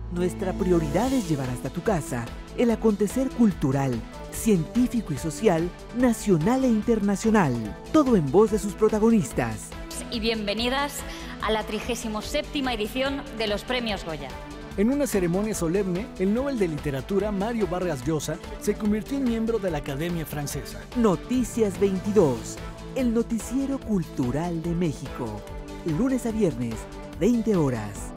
Nuestra prioridad es llevar hasta tu casa el acontecer cultural, científico y social, nacional e internacional. Todo en voz de sus protagonistas. Y bienvenidas a la 37ª edición de los Premios Goya. En una ceremonia solemne, el Nobel de Literatura Mario Vargas Llosa se convirtió en miembro de la Academia Francesa. Noticias 22, el noticiero cultural de México. Lunes a viernes, 20 horas.